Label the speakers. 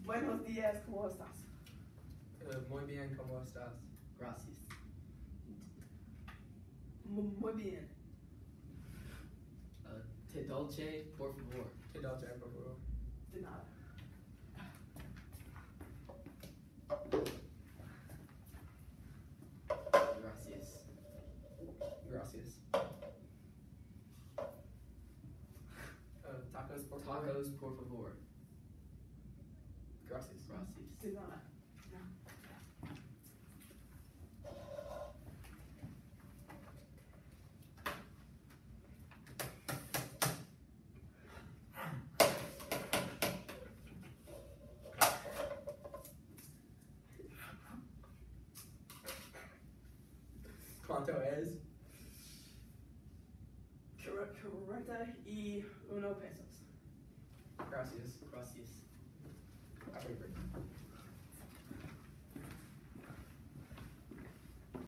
Speaker 1: Buenos días, ¿cómo estás?
Speaker 2: Muy bien, ¿cómo estás?
Speaker 3: Gracias.
Speaker 1: Muy bien.
Speaker 3: Te dolce, por favor.
Speaker 2: Te dolce, por favor.
Speaker 1: De nada.
Speaker 3: Gracias.
Speaker 2: Gracias. Tacos, por favor.
Speaker 3: Tacos, por favor.
Speaker 2: Gracias.
Speaker 3: Gracias.
Speaker 1: De nada.
Speaker 2: ¿Cuánto es?
Speaker 1: 41 pesos.
Speaker 2: Gracias.
Speaker 3: Gracias.